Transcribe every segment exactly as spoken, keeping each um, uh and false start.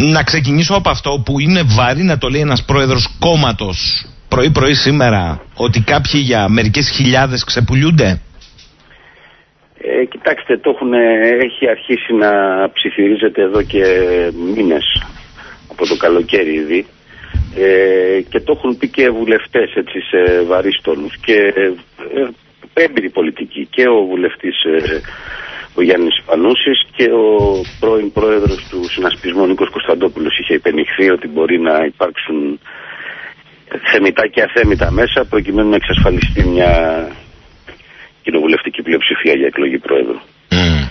Να ξεκινήσω από αυτό που είναι βαρύ να το λέει ένας πρόεδρος κόμματος πρωί-πρωί σήμερα, ότι κάποιοι για μερικές χιλιάδες ξεπουλιούνται. Ε, κοιτάξτε, το έχουν, έχει αρχίσει να ψιθυρίζεται εδώ και μήνες, από το καλοκαίρι ήδη, ε, και το έχουν πει και βουλευτές έτσι, σε βαρύς τόνους και ε, έμπειροι πολιτικοί, και ο βουλευτής ε, ο Γιάννης Πανούσης και ο πρώην πρόεδρος του συνασπισμού Νίκος Κωνσταντόπουλος είχε υπενηχθεί ότι μπορεί να υπάρξουν θεμιτά και αθέμητα μέσα προκειμένου να εξασφαλιστεί μια κοινοβουλευτική πλειοψηφία για εκλογή πρόεδρου. Mm.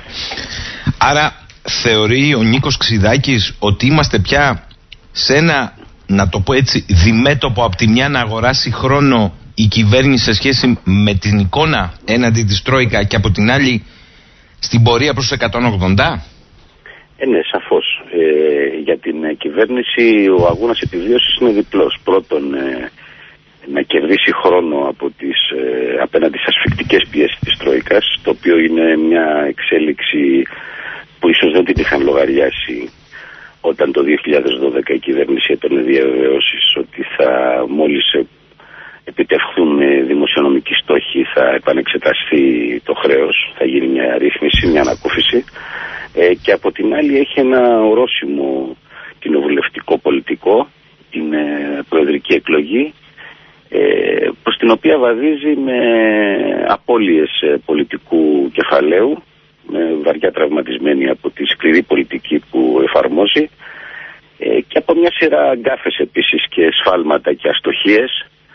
Άρα θεωρεί ο Νίκος Ξιδάκης ότι είμαστε πια σε ένα, να το πω έτσι, διμέτωπο, από τη μια να αγοράσει χρόνο η κυβέρνηση σε σχέση με την εικόνα έναντι της Τρόικα και από την άλλη στην πορεία προς εκατόν ογδόντα? Ε, ναι, σαφώς. Ε, για την ε, κυβέρνηση ο αγώνας επιβίωσης είναι διπλός. Πρώτον, ε, να κερδίσει χρόνο από τις, ε, απέναντι στις ασφικτικές πιέσεις της Τρόικας, το οποίο είναι μια εξέλιξη που ίσως δεν την είχαν λογαριάσει όταν το δύο χιλιάδες δώδεκα η κυβέρνηση έπαιρνε διαβεβαιώσεις ότι θα, μόλις επιτευχθούν δημοσιονομικοί στόχοι, θα επανεξεταστεί το χρέος, θα γίνει μια ρύθμιση, μια ανακούφιση, ε, και από την άλλη έχει ένα ορόσημο κοινοβουλευτικό πολιτικό, την ε, προεδρική εκλογή, ε, προς την οποία βαδίζει με απώλειες ε, πολιτικού κεφαλαίου, με βαριά τραυματισμένη από τη σκληρή πολιτική που εφαρμόζει, ε, και από μια σειρά γκάφες επίσης και σφάλματα και αστοχίες,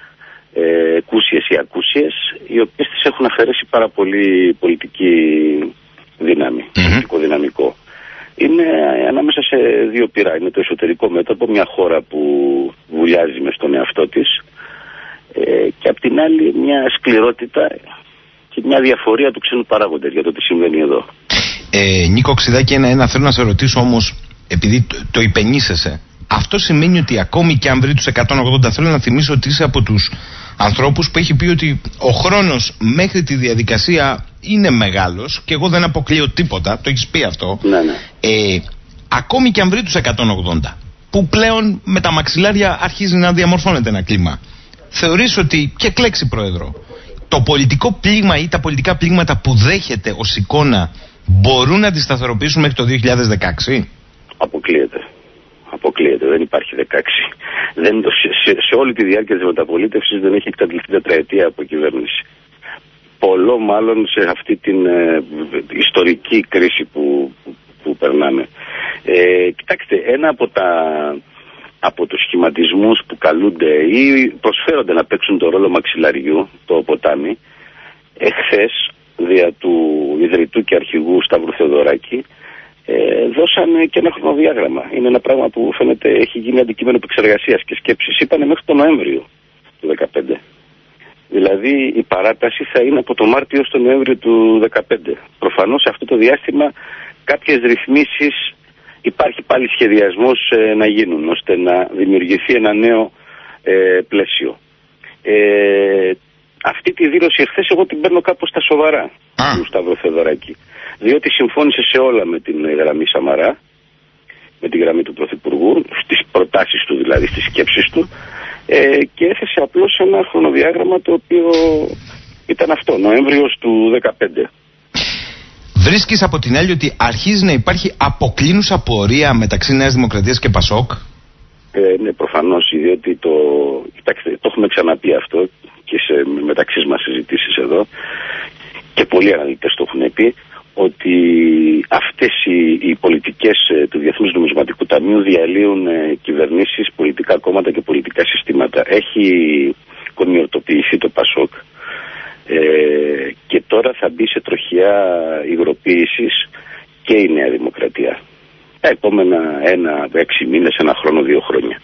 ε, κούσιες ή ακούσιες, οι οποίες τις έχουν αφαιρέσει πάρα πολύ πολιτική δύναμη, mm-hmm. πολιτικό δυναμικό. Είναι ανάμεσα σε δύο πυρά. Είναι το εσωτερικό μέτωπο, μια χώρα που βουλιάζει μες στον εαυτό της, ε, και απ' την άλλη μια σκληρότητα και μια διαφορία του ξένου παράγοντες για το τι συμβαίνει εδώ. Ε, Νίκο Ξιδάκη, ένα, ένα θέλω να σε ρωτήσω όμως, επειδή το, το υπενήσεσαι. Αυτό σημαίνει ότι ακόμη και αν βρει τους εκατόν ογδόντα, θέλω να θυμίσω ότι είσαι από τους ανθρώπους που έχει πει ότι ο χρόνος μέχρι τη διαδικασία είναι μεγάλος και εγώ δεν αποκλείω τίποτα, το έχεις πει αυτό. Ναι, ναι. Ε, ακόμη και αν βρει τους εκατόν ογδόντα, που πλέον με τα μαξιλάρια αρχίζει να διαμορφώνεται ένα κλίμα, θεωρείς ότι, και κλέξει πρόεδρο, το πολιτικό πλήγμα ή τα πολιτικά πλήγματα που δέχεται ως εικόνα μπορούν να τη σταθεροποιήσουν μέχρι το δύο χιλιάδες δεκαέξι? Αποκλείεται. Αποκλείεται, δεν υπάρχει δεκαέξι. Δεν, σε, σε, σε όλη τη διάρκεια της μεταπολίτευσης δεν έχει εκτελεστεί τετραετία από κυβέρνηση. Πολλό μάλλον σε αυτή την ε, ιστορική κρίση που, που, που περνάμε. Ε, κοιτάξτε, ένα από, τα, από τους σχηματισμούς που καλούνται ή προσφέρονται να παίξουν το ρόλο μαξιλαριού, το ποτάμι, εχθές, δια του ιδρυτού και αρχηγού Σταύρου Θεοδωράκη, Ε, δώσανε και ένα χρονοδιάγραμμα. Είναι ένα πράγμα που φαίνεται έχει γίνει αντικείμενο επεξεργασίας και σκέψης. Είπανε μέχρι τον Νοέμβριο του δύο χιλιάδες δεκαπέντε. Δηλαδή η παράταση θα είναι από τον Μάρτιο στο Νοέμβριο του δύο χιλιάδες δεκαπέντε. Προφανώς σε αυτό το διάστημα κάποιες ρυθμίσεις υπάρχει πάλι σχεδιασμός ε, να γίνουν ώστε να δημιουργηθεί ένα νέο ε, πλαίσιο. Ε, αυτή τη δήλωση εχθές εγώ την παίρνω κάπως στα σοβαρά ah. του Σταύρου Θεοδωράκη. Διότι συμφώνησε σε όλα με την γραμμή Σαμαρά, με τη γραμμή του Πρωθυπουργού, στις προτάσεις του δηλαδή, στις σκέψεις του, ε, και έθεσε απλώς ένα χρονοδιάγραμμα το οποίο ήταν αυτό, Νοέμβριος του δύο χιλιάδες δεκαπέντε. Βρίσκεις από την άλλη ότι αρχίζει να υπάρχει αποκλίνουσα πορεία μεταξύ Νέας Δημοκρατίας και Πασόκ? Ε, ναι, προφανώς, διότι το, κοιτάξτε, το έχουμε ξαναπεί αυτό και σε μεταξύ μας συζητήσεις εδώ και πολλοί αναλυτές το έχουν πει, ότι αυτές οι, οι πολιτικές του Διεθνούς Νομισματικού Ταμείου διαλύουν ε, κυβερνήσεις, πολιτικά κόμματα και πολιτικά συστήματα. Έχει κονιορτοποιηθεί το Πασόκ ε, και τώρα θα μπει σε τροχιά υγροποίησης και η Νέα Δημοκρατία. Τα επόμενα ένα, έξι μήνες, ένα χρόνο, δύο χρόνια.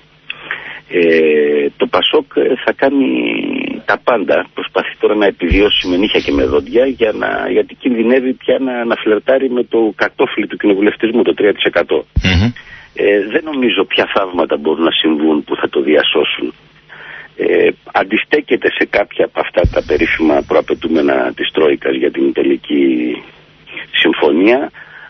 Ε, το Πασόκ θα κάνει τα πάντα, προσπαθεί τώρα να επιβιώσει με νύχια και με δόντια για να, γιατί κινδυνεύει πια να, να φλερτάρει με το κατόφλι του κοινοβουλευτισμού, το τρία τοις εκατό. Mm-hmm. Ε, δεν νομίζω ποια θαύματα μπορούν να συμβούν που θα το διασώσουν. Ε, αντιστέκεται σε κάποια από αυτά τα περίφημα προαπαιτούμενα της Τρόικας για την τελική συμφωνία,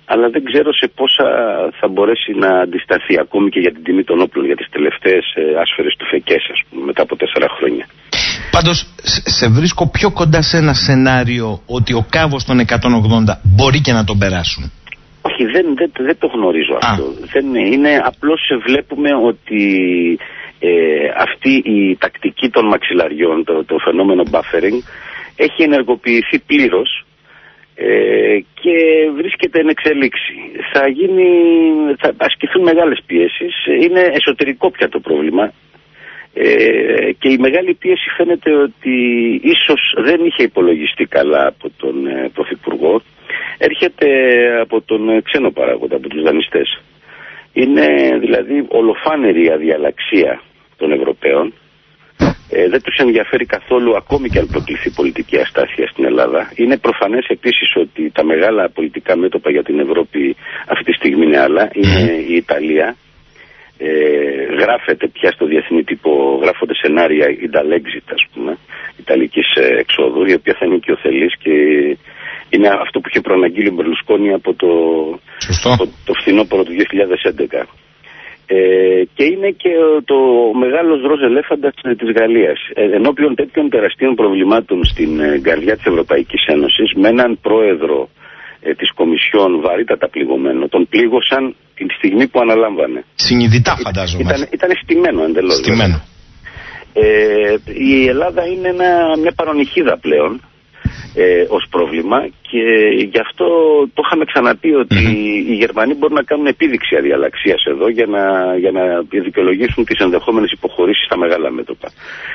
αλλά δεν ξέρω σε πόσα θα μπορέσει να αντισταθεί, ακόμη και για την τιμή των όπλων, για τις τελευταίες ε, άσφαιρες του Φεκές, ας πούμε, μετά από τέσσερα χρόνια. Πάντως, σε βρίσκω πιο κοντά σε ένα σενάριο ότι ο κάβος των εκατόν ογδόντα μπορεί και να τον περάσουν. Όχι, δεν, δεν, δεν το γνωρίζω αυτό. Δεν είναι, απλώς βλέπουμε ότι ε, αυτή η τακτική των μαξιλαριών, το, το φαινόμενο buffering, έχει ενεργοποιηθεί πλήρως ε, και βρίσκεται εν εξέλιξη. Θα, γίνει, θα ασκηθούν μεγάλες πιέσεις. Είναι εσωτερικό πια το πρόβλημα. Ε, και η μεγάλη πίεση φαίνεται ότι ίσως δεν είχε υπολογιστεί καλά από τον ε, Πρωθυπουργό. Έρχεται από τον ξένο παράγοντα, από τους δανειστές. Είναι δηλαδή ολοφάνερη η αδιαλαξία των Ευρωπαίων. Ε, δεν τους ενδιαφέρει καθόλου, ακόμη και αν προκληθεί πολιτική αστάθεια στην Ελλάδα. Είναι προφανές επίσης ότι τα μεγάλα πολιτικά μέτωπα για την Ευρώπη αυτή τη στιγμή είναι άλλα. Είναι η Ιταλία. Ε, γράφεται πια στο διεθνή τύπο, γράφονται σενάρια Italexit, ας πούμε, Ιταλικής εξόδου, η οποία θα είναι οικειοθελής και είναι αυτό που είχε προαναγγείλει ο Μπερλουσκόνη από το, από το φθινόπωρο του δύο χιλιάδες έντεκα. Ε, και είναι και το μεγάλος ροζ ελέφαντας της Γαλλίας. Ε, ενώπιον τέτοιων τεραστίων προβλημάτων στην ε, καρδιά της Ευρωπαϊκής Ένωσης, με έναν πρόεδρο ε, της Κομισιόν βαρύτατα πληγωμένο, τον πλήγωσαν την στιγμή που αναλάμβανε. Συνειδητά, φαντάζομαι. Ήταν, ήταν στημένο εντελώς. Στημένο. Ε, η Ελλάδα είναι ένα, μια παρονυχίδα πλέον ε, ως πρόβλημα, και γι' αυτό το είχαμε ξαναπεί ότι mm-hmm. οι Γερμανοί μπορούν να κάνουν επίδειξη αδιαλαξίας εδώ για να, για να δικαιολογήσουν τις ενδεχόμενες υποχωρήσεις στα μεγάλα μέτωπα.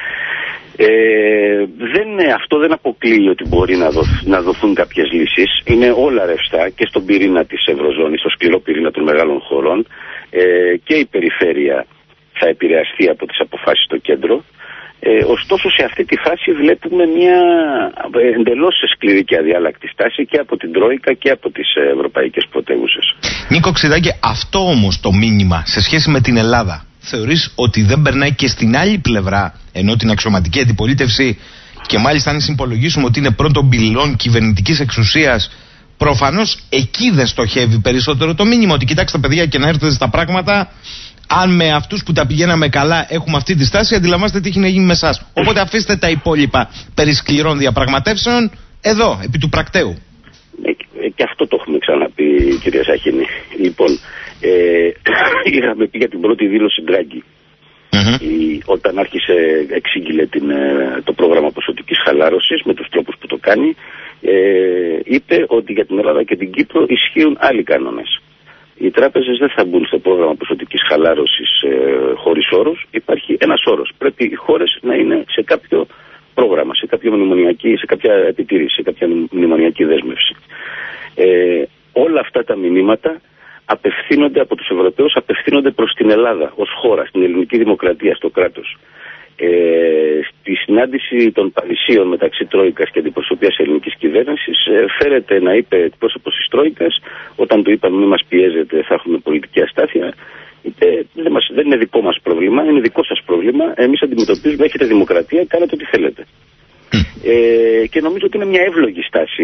Ε, δεν, αυτό δεν αποκλείει ότι μπορεί να, δοθ, να δοθούν κάποιες λύσεις. Είναι όλα ρευστά και στον πυρήνα της Ευρωζώνης, στο σκληρό πυρήνα των μεγάλων χωρών, ε, και η περιφέρεια θα επηρεαστεί από τις αποφάσεις στο κέντρο. Ε, ωστόσο σε αυτή τη φάση βλέπουμε μια εντελώς σκληρή και αδιάλακτη στάση και από την Τρόικα και από τις ευρωπαϊκές πρωτεύουσες. Νίκο Ξηδάκη, αυτό όμως το μήνυμα σε σχέση με την Ελλάδα θεωρείς ότι δεν περνάει και στην άλλη πλευρά, ενώ την αξιωματική αντιπολίτευση, και μάλιστα αν συμπολογίσουμε ότι είναι πρώτον πυλών κυβερνητικής εξουσίας, προφανώς εκεί δεν στοχεύει περισσότερο το μήνυμα ότι κοιτάξτε παιδιά, και να έρθετε στα πράγματα, αν με αυτούς που τα πηγαίναμε καλά έχουμε αυτή τη στάση, αντιλαμβάνεστε τι έχει να γίνει με εσάς. Οπότε αφήστε τα υπόλοιπα περί σκληρών διαπραγματεύσεων εδώ, επί του πρακτέου. Ε, και αυτό το έχουμε ξαναπεί, κυρία Σαχίνη. Λοιπόν, ε, είχαμε πει για την πρώτη δήλωση Ντράγκη. Mm-hmm. Η, όταν άρχισε, εξήγηλε την, το πρόγραμμα ποσοτικής χαλάρωσης με τους τρόπους που το κάνει, ε, είπε ότι για την Ελλάδα και την Κύπρο ισχύουν άλλοι κανόνες. Οι τράπεζες δεν θα μπουν στο πρόγραμμα ποσοτικής χαλάρωσης ε, χωρίς όρους. Υπάρχει ένας όρος. Πρέπει οι χώρες να είναι σε κάποιο πρόγραμμα, σε κάποια μνημονιακή, σε κάποια επιτήρηση, σε κάποια μνημονιακή δέσμευση. Ε, όλα αυτά τα μηνύματα απευθύνονται από τους Ευρωπαίους, απευθύνονται προς την Ελλάδα ως χώρα, στην ελληνική δημοκρατία, στο κράτος. Ε, στη συνάντηση των Παρισίων μεταξύ Τρόικας και αντιπροσωπείας ελληνικής κυβέρνησης, ε, φέρεται να είπε εκπρόσωπος της Τρόικας, όταν του είπαμε μη μας πιέζετε, θα έχουμε πολιτική αστάθεια, είπε δεν, μας, δεν είναι δικό μας πρόβλημα, είναι δικό σας πρόβλημα, εμείς αντιμετωπίζουμε, έχετε δημοκρατία, κάνετε ό,τι θέλετε. Ε, και νομίζω ότι είναι μια εύλογη στάση.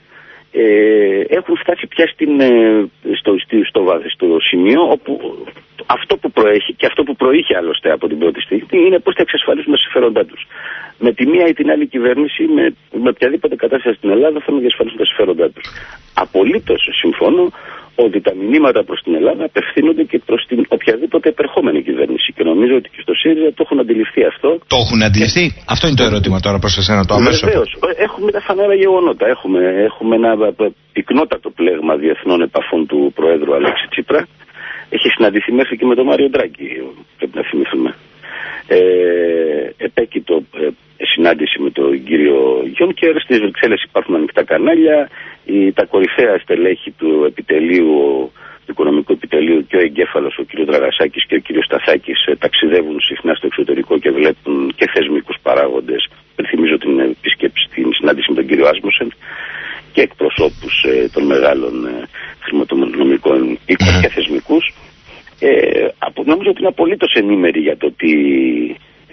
Ε, έχουν φτάσει πια στην, στο, στο, στο, στο σημείο όπου αυτό που προέχει και αυτό που προείχε άλλωστε από την πρώτη στιγμή είναι πώς θα εξασφαλίσουν τα συμφέροντά τους. Με τη μία ή την άλλη κυβέρνηση, με, με οποιαδήποτε κατάσταση στην Ελλάδα, θα διασφαλίσουν τα συμφέροντά τους. Απολύτως συμφωνώ ότι τα μηνύματα προς την Ελλάδα απευθύνονται και προς την οποιαδήποτε επερχόμενη κυβέρνηση. Και νομίζω ότι και στο ΣΥΡΙΖΑ το έχουν αντιληφθεί αυτό. Το έχουν αντιληφθεί. Και... Αυτό είναι το ερώτημα τώρα προς εσένα, το αμέσως. Βεβαίως. Έχουμε τα φανέρα γεγονότα. Έχουμε, έχουμε ένα πυκνότατο πλέγμα διεθνών επαφών του Προέδρου Αλέξη Τσίπρα. Έχει συναντηθεί μέχρι και με τον Μάριο Ντράγκη, πρέπει να θυμηθούμε. Ε, επέκειτο ε, συνάντηση με τον κύριο Γιούνκερ. Στις Βρυξέλλες υπάρχουν ανοιχτά κανάλια. Η, τα κορυφαία στελέχη του επιτελείου, του οικονομικού επιτελείου, και ο εγκέφαλος, ο κύριος Δραγασάκης και ο κύριος Σταθάκης, ε, ταξιδεύουν συχνά στο εξωτερικό και βλέπουν και θεσμικούς παράγοντες. Θυμίζω την επίσκεψη, την συνάντηση με τον κύριο Άσμουσεν, και εκπροσώπους ε, των μεγάλων ε, χρηματονομικών οίκων και θεσμικούς. Ε, από, νομίζω ότι είναι απολύτως ενήμεροι για το τι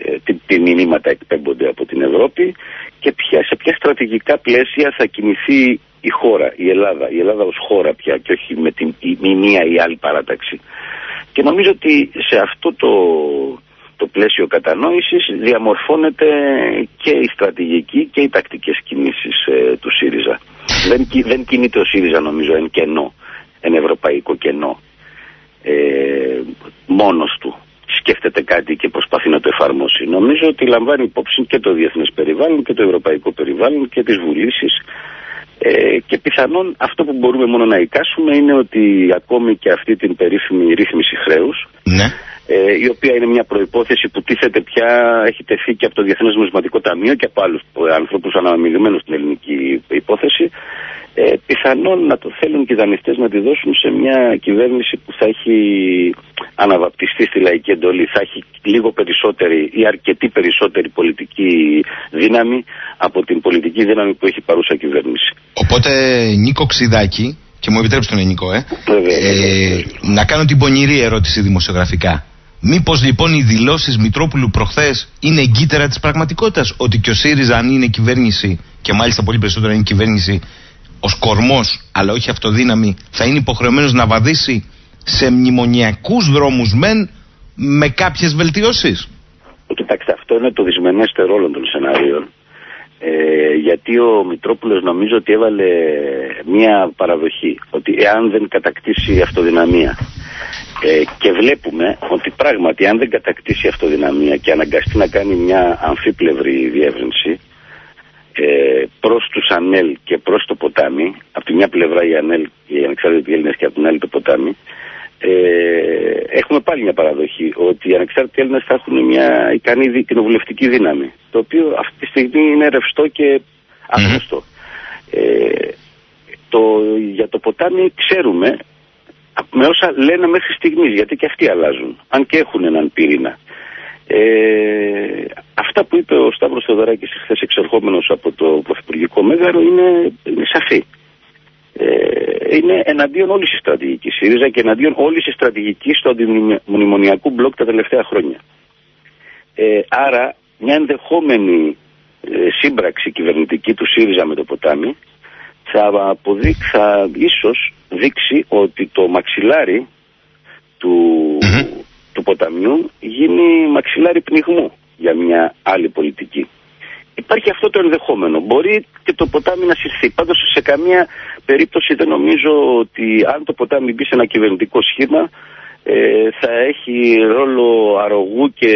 τι, τι μηνύματα εκπέμπονται από την Ευρώπη και ποια, σε ποια στρατηγικά πλαίσια θα κινηθεί η χώρα, η Ελλάδα, η Ελλάδα ως χώρα πια και όχι με την η, η μία ή άλλη παράταξη. Και νομίζω ότι σε αυτό το, το πλαίσιο κατανόησης διαμορφώνεται και η στρατηγική και οι τακτικές κινήσεις ε, του ΣΥΡΙΖΑ. Δεν, δεν κινείται ο ΣΥΡΙΖΑ νομίζω εν κενό, εν ευρωπαϊκό κενό, ε, μόνος του. Σκέφτεται κάτι και προσπαθεί να το εφαρμόσει. Νομίζω ότι λαμβάνει υπόψη και το διεθνές περιβάλλον και το ευρωπαϊκό περιβάλλον και τις βουλήσεις ε, και πιθανόν αυτό που μπορούμε μόνο να εικάσουμε είναι ότι ακόμη και αυτή την περίφημη ρύθμιση χρέους, ναι. ε, η οποία είναι μια προϋπόθεση που τίθεται πια, έχει τεθεί και από το Διεθνές Νομισματικό Ταμείο και από άλλους ανθρώπους αναμειγμένους στην ελληνική υπόθεση, Ε, πιθανόν να το θέλουν και οι δανειστές να τη δώσουν σε μια κυβέρνηση που θα έχει αναβαπτιστεί στη λαϊκή εντολή, θα έχει λίγο περισσότερη ή αρκετή περισσότερη πολιτική δύναμη από την πολιτική δύναμη που έχει παρούσα κυβέρνηση. Οπότε Νίκο Ξιδάκη, και μου επιτρέψτε τον Νίκο, ε, ε, να κάνω την πονηρή ερώτηση δημοσιογραφικά. Μήπως λοιπόν οι δηλώσεις Μητρόπουλου προχθές είναι εγκύτερα της πραγματικότητας, ότι και ο ΣΥΡΙΖΑ αν είναι κυβέρνηση και μάλιστα πολύ περισσότερο είναι κυβέρνηση ως κορμός, αλλά όχι αυτοδύναμη, θα είναι υποχρεωμένος να βαδίσει σε μνημονιακούς δρόμους μεν με κάποιες βελτιώσεις? Κοιτάξτε, αυτό είναι το δυσμενέστερο όλων των σενάριων. Ε, γιατί ο Μητρόπουλος νομίζω ότι έβαλε μία παραδοχή, ότι εάν δεν κατακτήσει αυτοδυναμία, ε, και βλέπουμε ότι πράγματι αν δεν κατακτήσει αυτοδυναμία και αναγκαστεί να κάνει μια αμφίπλευρη διεύρυνση, Ε, προς τους ΑΝΕΛ και προς το ποτάμι, από τη μια πλευρά η ΑΝΕΛ, οι ανεξάρτητοι Έλληνες, και από την άλλη το ποτάμι, ε, έχουμε πάλι μια παραδοχή ότι οι ανεξάρτητοι Έλληνες θα έχουν μια ικανή κοινοβουλευτική δύναμη, το οποίο αυτή τη στιγμή είναι ρευστό και άγνωστο. Mm-hmm. Ε, το, για το ποτάμι ξέρουμε με όσα λένε μέχρι στιγμής, γιατί και αυτοί αλλάζουν, αν και έχουν έναν πυρήνα. Ε, αυτά που είπε ο Σταύρος Θεοδωράκης χθες εξερχόμενος από το πρωθυπουργικό μέγαρο είναι, είναι σαφή. Ε, είναι εναντίον όλης της στρατηγικής ΣΥΡΙΖΑ και εναντίον όλης της στρατηγικής του αντιμνημονιακού μπλοκ τα τελευταία χρόνια. Ε, άρα μια ενδεχόμενη ε, σύμπραξη κυβερνητική του ΣΥΡΙΖΑ με το ποτάμι θα, αποδεί, θα ίσως δείξει ότι το μαξιλάρι του του ποταμιού γίνει μαξιλάρι πνιγμού για μια άλλη πολιτική. Υπάρχει αυτό το ενδεχόμενο. Μπορεί και το ποτάμι να συρθεί. Πάντως σε καμία περίπτωση δεν νομίζω ότι αν το ποτάμι μπει σε ένα κυβερνητικό σχήμα ε, θα έχει ρόλο αρρωγού και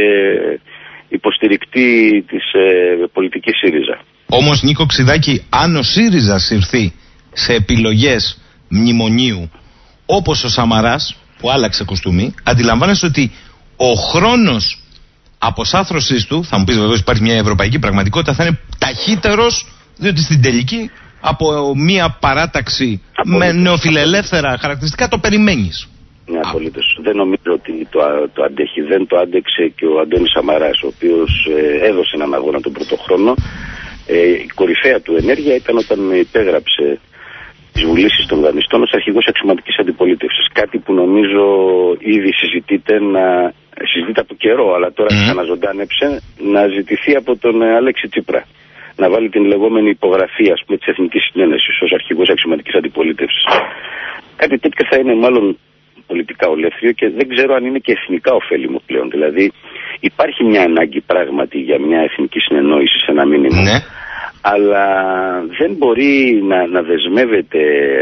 υποστηρικτή της ε, πολιτικής ΣΥΡΙΖΑ. Όμως Νίκο Ξιδάκη, αν ο ΣΥΡΙΖΑ συρθεί σε επιλογές μνημονίου όπως ο Σαμαράς, που άλλαξε κοστούμι, αντιλαμβάνεσαι ότι ο χρόνος αποσάθρωσης του, θα μου πεις βεβαίως υπάρχει μια ευρωπαϊκή πραγματικότητα, θα είναι ταχύτερος, διότι στην τελική από μια παράταξη απολύτως, με νεοφιλελεύθερα χαρακτηριστικά το περιμένεις. Ναι, απολύτως. Δεν νομίζω ότι το, το αντέχει. Δεν το άντεξε και ο Αντώνης Σαμαράς, ο οποίος ε, έδωσε έναν αγώνα τον πρώτο χρόνο. Ε, η κορυφαία του ενέργεια ήταν όταν υπέγραψε τις βουλήσεις των δανειστών ως αρχηγός αξιωματικής αντιπολίτευσης. Κάτι που νομίζω ήδη συζητείται, να, συζητείται από καιρό, αλλά τώρα mm. ξαναζωντάνεψε, να ζητηθεί από τον Αλέξη Τσίπρα. Να βάλει την λεγόμενη υπογραφή, ας πούμε, της Εθνικής Συνένεσης ως αρχηγός αξιωματικής αντιπολίτευσης. Κάτι τέτοιο θα είναι μάλλον πολιτικά ολέθριο και δεν ξέρω αν είναι και εθνικά ωφέλιμο πλέον. Δηλαδή υπάρχει μια ανάγκη πράγματι για μια εθνική συνεννόηση σε ένα μήνυμα. Mm. Αλλά δεν μπορεί να, να δεσμεύεται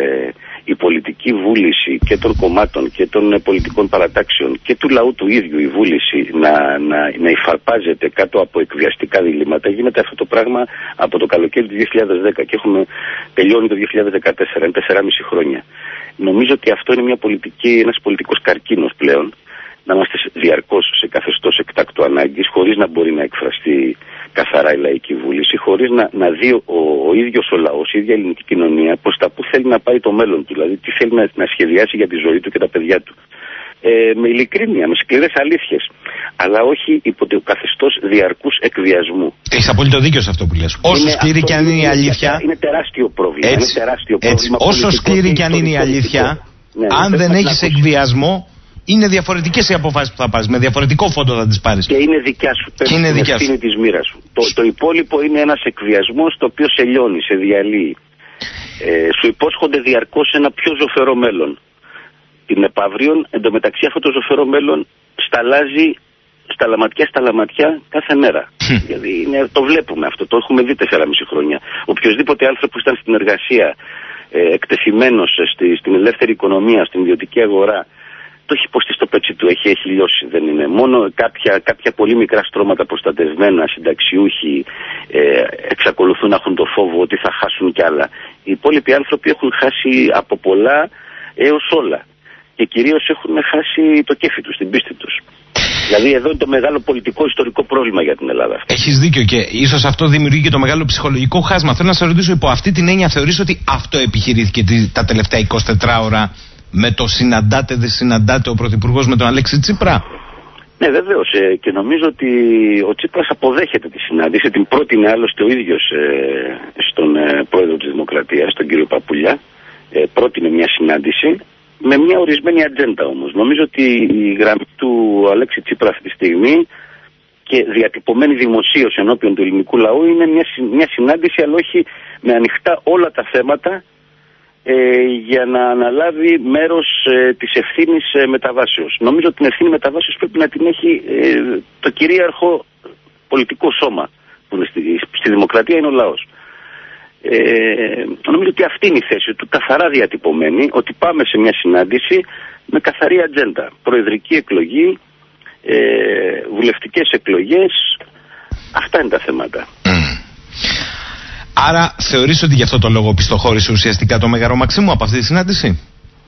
η πολιτική βούληση και των κομμάτων και των πολιτικών παρατάξεων και του λαού του ίδιου η βούληση να, να, να υφαρπάζεται κάτω από εκβιαστικά διλήμματα. Γίνεται αυτό το πράγμα από το καλοκαίρι του δύο χιλιάδες δέκα και έχουμε τελειώνει το δύο χιλιάδες δεκατέσσερα, είναι τεσσεράμισι χρόνια. Νομίζω ότι αυτό είναι μια πολιτική, ένας πολιτικός καρκίνος πλέον, να είμαστε διαρκώς σε καθεστώς εκτάκτου ανάγκης, χωρίς να μπορεί να εκφραστεί καθαρά η λαϊκή βούληση, χωρίς να, να δει ο, ο ίδιος ο λαός, η ίδια ελληνική κοινωνία, προς τα που θέλει να πάει το μέλλον του, δηλαδή τι θέλει να, να σχεδιάσει για τη ζωή του και τα παιδιά του. Ε, με ειλικρίνεια, με σκληρές αλήθειες, αλλά όχι υπό το καθεστώς διαρκούς εκβιασμού. Έχεις απόλυτο δίκιο σε αυτό που λες. Όσο σκληρή και αν είναι η αλήθεια. Είναι τεράστιο πρόβλημα. Έτσι, είναι τεράστιο έτσι, πρόβλημα όσο σκληρή και αν είναι η αλήθεια, ναι, αν δεν έχεις εκβιασμό, είναι διαφορετικές οι αποφάσεις που θα πάρεις. Με διαφορετικό φόντο θα τις πάρεις. Και είναι δικιά σου. Και είναι δικιά σου. Είναι της μοίρας σου. Το, το υπόλοιπο είναι ένας εκβιασμός το οποίο σε λιώνει, σε διαλύει. Ε, σου υπόσχονται διαρκώς ένα πιο ζωφερό μέλλον. Την επαύριον, εντωμεταξύ αυτό το ζωφερό μέλλον σταλάζει στα λαματιά, στα λαματιά κάθε μέρα. Δηλαδή είναι, το βλέπουμε αυτό, το έχουμε δει τέσσερα μισή χρόνια. Οποιοςδήποτε άνθρωπος ήταν στην εργασία, ε, εκτεθειμένος στη, στην ελεύθερη οικονομία, στην ιδιωτική αγορά, το έχει υποστεί στο πέτσι του, έχει, έχει λιώσει. Δεν είναι μόνο κάποια, κάποια πολύ μικρά στρώματα προστατευμένα, συνταξιούχοι, ε, εξακολουθούν να έχουν το φόβο ότι θα χάσουν κι άλλα. Οι υπόλοιποι άνθρωποι έχουν χάσει από πολλά έως όλα. Και κυρίως έχουν χάσει το κέφι τους, την πίστη τους. Δηλαδή εδώ είναι το μεγάλο πολιτικό ιστορικό πρόβλημα για την Ελλάδα. Έχεις δίκιο και ίσως αυτό δημιουργεί και το μεγάλο ψυχολογικό χάσμα. Θέλω να σε ρωτήσω, υπό αυτή την έννοια θεωρείς ότι αυτό επιχειρήθηκε τα τελευταία εικοσιτέσσερις ώρα με το συναντάτε, δεν συναντάτε ο Πρωθυπουργός με τον Αλέξη Τσίπρα? Ναι, βεβαίως. Ε, και νομίζω ότι ο Τσίπρας αποδέχεται τη συνάντηση. Την πρότεινε άλλωστε ο ίδιος ε, στον ε, πρόεδρο της Δημοκρατίας, τον κύριο Παπουλιά. Ε, πρότεινε μια συνάντηση με μια ορισμένη ατζέντα όμως. Νομίζω ότι η γραμμή του Αλέξη Τσίπρα αυτή τη στιγμή και διατυπωμένη δημοσίως ενώπιον του ελληνικού λαού είναι μια, μια συνάντηση, αλλά όχι με ανοιχτά όλα τα θέματα, ε, για να αναλάβει μέρος ε, της ευθύνης ε, μεταβάσεως. Νομίζω ότι την ευθύνη μεταβάσεως πρέπει να την έχει ε, το κυρίαρχο πολιτικό σώμα που είναι στη, στη δημοκρατία, είναι ο λαός. Ε, νομίζω ότι αυτή είναι η θέση του, καθαρά διατυπωμένη, ότι πάμε σε μια συνάντηση με καθαρή ατζέντα. Προεδρική εκλογή, ε, βουλευτικές εκλογές, αυτά είναι τα θέματα. Mm. Άρα θεωρείς ότι γι' αυτό το λόγο πιστοχώρησε ουσιαστικά το Μέγαρο Μαξίμου από αυτή τη συνάντηση?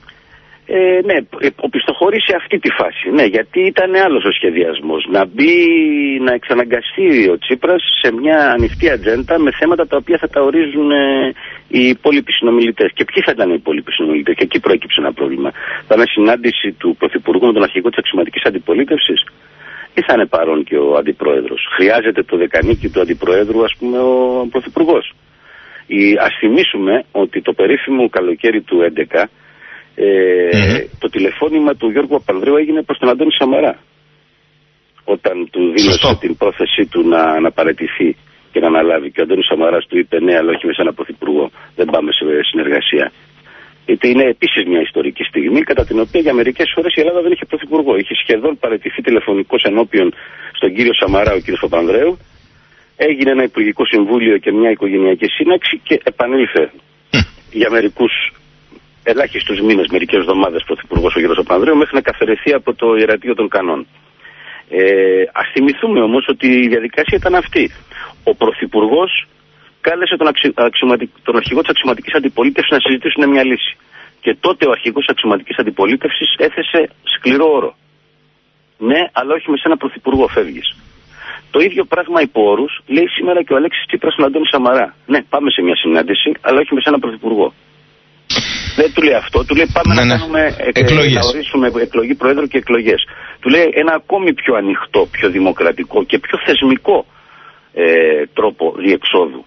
Ε, ναι, οπισθοχωρήσει αυτή τη φάση. Ναι, γιατί ήταν άλλος ο σχεδιασμός. Να μπει, να εξαναγκαστεί ο Τσίπρας σε μια ανοιχτή ατζέντα με θέματα τα οποία θα τα ορίζουν ε, οι υπόλοιποι συνομιλητές. Και ποιοι θα ήταν οι υπόλοιποι συνομιλητές? Και εκεί προέκυψε ένα πρόβλημα. Θα είναι συνάντηση του Πρωθυπουργού με τον αρχηγό της αξιωματικής αντιπολίτευσης ή θα είναι παρόν και ο Αντιπρόεδρος? Χρειάζεται το δεκανίκι του Αντιπροέδρου, ας πούμε, ο Πρωθυπουργός? Ας θυμίσουμε ότι το περίφημο καλοκαίρι του έντεκα Ε, mm-hmm. το τηλεφώνημα του Γιώργου Παπανδρέου έγινε προς τον Αντώνη Σαμαρά, όταν του δήλωσε Σωστό. την πρόθεσή του να, να παραιτηθεί και να αναλάβει, και ο Αντώνης Σαμαράς του είπε ναι, αλλά όχι με σαν πρωθυπουργό, δεν πάμε σε συνεργασία. Γιατί είναι επίσης μια ιστορική στιγμή κατά την οποία για μερικές φορές η Ελλάδα δεν είχε πρωθυπουργό. Είχε σχεδόν παραιτηθεί τηλεφωνικός ενώπιον στον κύριο Σαμαρά ο κύριος Παπανδρέου, έγινε ένα υπουργικό συμβούλιο και μια οικογενειακή σύναξη και επανήλθε mm. για μερικούς ελάχιστους μήνες, μερικές εβδομάδες πρωθυπουργός ο κ. Παπανδρέου, μέχρι να καθαιρεθεί από το ιερατείο των Κανών. Ε, ας θυμηθούμε όμως ότι η διαδικασία ήταν αυτή. Ο πρωθυπουργός κάλεσε τον, αξι... τον αρχηγό της αξιωματικής αντιπολίτευσης να συζητήσουν μια λύση. Και τότε ο αρχηγός της αξιωματικής αντιπολίτευσης έθεσε σκληρό όρο. Ναι, αλλά όχι με σένα πρωθυπουργό, φεύγεις. Το ίδιο πράγμα υπό όρους λέει σήμερα και ο Αλέξης Τσίπρας στον Αντώνη Σαμαρά. Ναι, πάμε σε μια συνάντηση, αλλά όχι με σένα πρωθυπουργό. Δεν του λέει αυτό, του λέει πάμε ναι, να, κάνουμε, ναι. να ορίσουμε εκλογή Προέδρου και εκλογές. Του λέει ένα ακόμη πιο ανοιχτό, πιο δημοκρατικό και πιο θεσμικό ε, τρόπο διεξόδου.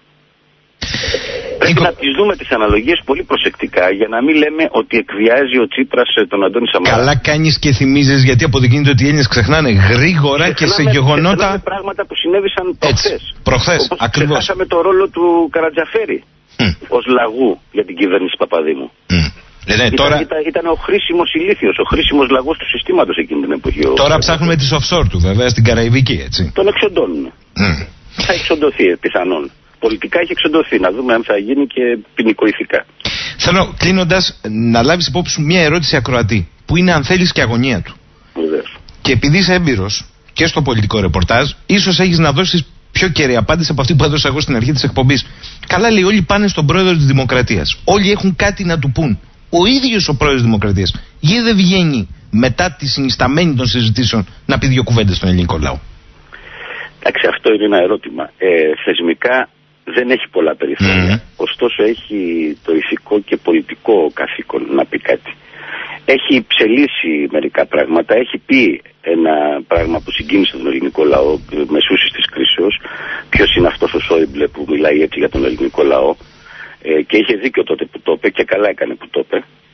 Πρέπει Νίκο... να τις δούμε τις αναλογίες πολύ προσεκτικά για να μην λέμε ότι εκβιάζει ο Τσίπρας τον Αντώνη Σαμαρά. Καλά κάνεις και θυμίζεις, γιατί αποδεικνύεται ότι οι Έλληνες ξεχνάνε γρήγορα και, και σε γεγονότα. Ξεχνάμε πράγματα που συνέβησαν προχθές. Προχθές, ακριβώς. Ξεχάσαμε το ρόλο του Καρατζαφέρη mm. ως λαγού για την κυβέρνηση Παπαδήμου. Mm. Ναι, ήταν, τώρα... ήταν, ήταν ο χρήσιμος ηλίθιος, ο χρήσιμος λαγός του συστήματος εκείνη την εποχή. Τώρα ο... ψάχνουμε τις offshore του, βέβαια, στην Καραϊβική, έτσι. Τον εξοντώνουν. Mm. Θα εξοντωθεί πιθανόν. Πολιτικά έχει εξοντωθεί. Να δούμε αν θα γίνει και ποινικοηθικά. Θέλω, κλείνοντας, να λάβεις υπόψη σου μια ερώτηση ακροατή, που είναι αν θέλεις και αγωνία του. Βεβαίως. Και επειδή είσαι έμπειρος και στο πολιτικό ρεπορτάζ, ίσως έχεις να δώσεις πιο κέρια απάντηση από αυτή που έδωσα εγώ στην αρχή της εκπομπής. Καλά, λέει, όλοι πάνε στον πρόεδρο της Δημοκρατίας. Όλοι έχουν κάτι να του πούν. Ο ίδιος ο πρόεδρος της Δημοκρατίας, γιατί δεν βγαίνει μετά τη συνισταμένη των συζητήσεων να πει δύο κουβέντες στον ελληνικό λαό? Εντάξει, αυτό είναι ένα ερώτημα. Ε, θεσμικά δεν έχει πολλά περιθώρια. Mm-hmm. Ωστόσο έχει το ηθικό και πολιτικό καθήκον να πει κάτι. Έχει ψελίσει μερικά πράγματα. Έχει πει ένα πράγμα που συγκίνησε τον ελληνικό λαό μεσούσης της κρίσεως. Ποιος είναι αυτός ο Σόιμπλε που μιλάει έτσι για τον ελληνικό λαό? Ε, και είχε δίκιο τότε που το είπε και καλά έκανε που το είπε.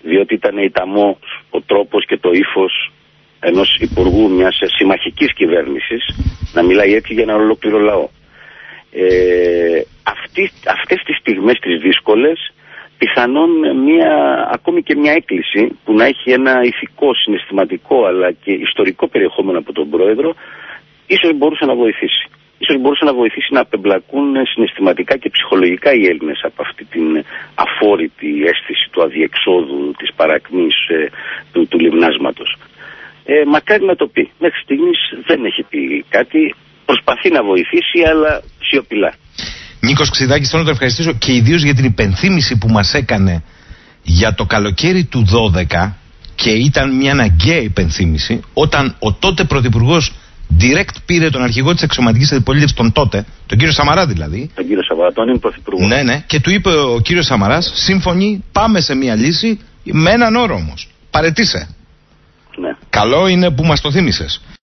διότι ήταν ηταμό ο τρόπος και το ύφος ενός υπουργού μιας συμμαχικής κυβέρνησης να μιλάει έτσι για ένα ολόκληρο λαό. Ε, αυτή, αυτές τις στιγμές τις δύσκολες, πιθανόν μια, ακόμη και μια έκκληση που να έχει ένα ηθικό, συναισθηματικό αλλά και ιστορικό περιεχόμενο από τον πρόεδρο, ίσως μπορούσε να βοηθήσει. Ίσως μπορούσε να βοηθήσει να απεμπλακούν συναισθηματικά και ψυχολογικά οι Έλληνες από αυτή την αφόρητη αίσθηση του αδιεξόδου, της παρακμής, ε, του, του λιμνάσματος. Ε, μακάρι να το πει. Μέχρι στιγμής δεν έχει πει κάτι. Προσπαθεί να βοηθήσει, αλλά σιωπηλά. Νίκος Ξηδάκης, θέλω να τον ευχαριστήσω και ιδίως για την υπενθύμηση που μας έκανε για το καλοκαίρι του δώδεκα, και ήταν μια αναγκαία υπενθύμηση, όταν ο τότε πρωθυπουργός direct πήρε τον αρχηγό της αξιωματικής αντιπολίτευσης, τον τότε, τον κύριο Σαμαρά δηλαδή. Τον κύριο Σαμαρά, τον είναι πρωθυπουργό. Ναι, ναι, και του είπε ο κύριος Σαμαράς, σύμφωνοι, πάμε σε μια λύση, με έναν όρο όμως. Παρετήσε. Ναι. Καλό είναι που μας το θύμισες.